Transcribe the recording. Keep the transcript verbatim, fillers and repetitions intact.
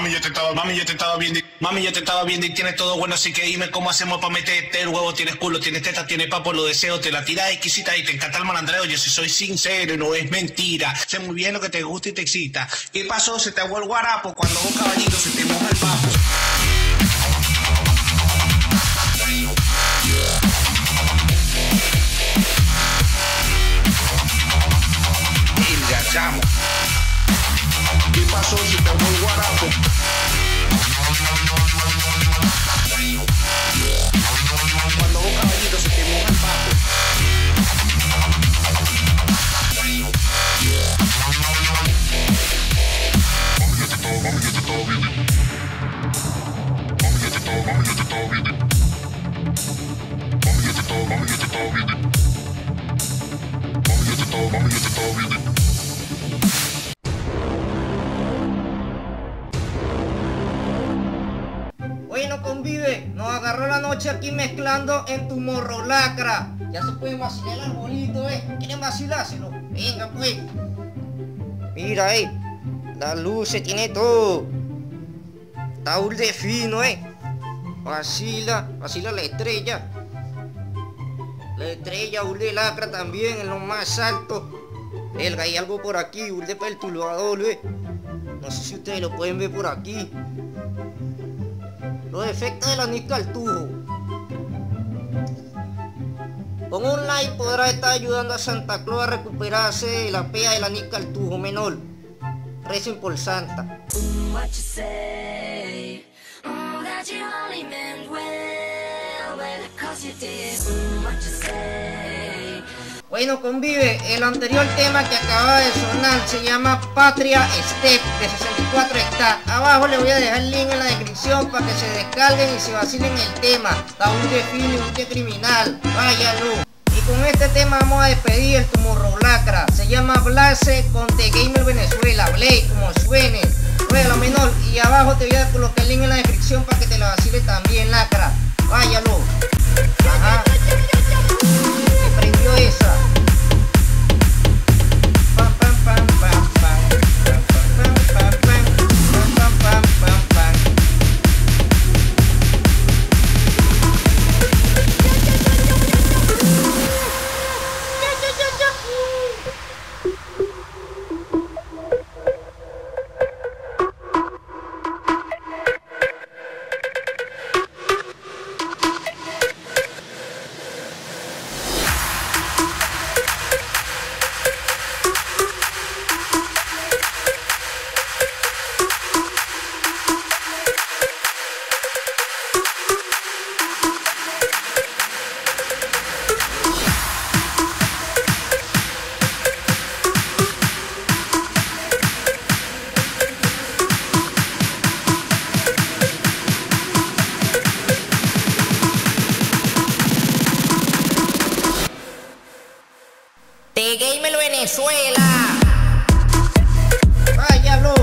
Mami, yo te estaba, mami, yo te estaba viendo, y- mami, yo te estaba viendo y tienes todo bueno, así que dime cómo hacemos para meterte el huevo. Tienes culo, tienes teta, tienes papo, lo deseo, te la tiras exquisita y te encanta el malandreo. Yo sí soy sincero y no es mentira. Sé muy bien lo que te gusta y te excita. ¿Qué pasó? Se te aguó el guarapo cuando vos caballito se te moja el papo. Enganchamos. ¿Qué pasó? Se te aguó el guarapo. Cuando vos caballito se te moja el papo. Bueno, convive, nos agarró la noche aquí mezclando en tu morro lacra. Ya se puede vacilar el arbolito, eh. ¿Quieren vacilárselo? Venga, pues. Mira, eh. La luz se tiene todo. Está un de fino, eh. Vacila, vacila la estrella. La estrella, un de lacra también, en lo más alto. Elga, hay algo por aquí, un de perturbador, eh. No sé si ustedes lo pueden ver por aquí. Los efectos de la nica al tubo. Con un like podrá estar ayudando a Santa Claus a recuperarse de la pea de la nica al tubo menor. Recen por Santa. What you say? Mm, that you only meant well, well, 'cause you did. Mm, what you say? Bueno, convive, el anterior tema que acaba de sonar se llama Patria Step de sesenta y cuatro está. Abajo le voy a dejar el link en la descripción para que se descarguen y se vacilen el tema. Está un de fino y un de criminal, váyalo. Y con este tema vamos a despedir el Tomorrow Lacra. Se llama Blase con The Gamer Venezuela, Blade, como suene. Rueda menor, y abajo te voy a colocar el link en la descripción para que te la vacile también, lacra. Váyalo. Ajá. Se prendió esa. Pam, pam, pam, pam, pam. Pam, pam, pam, pam, pam, pam, pam, pam, pam. The Gamer Venezuela. Váyalo.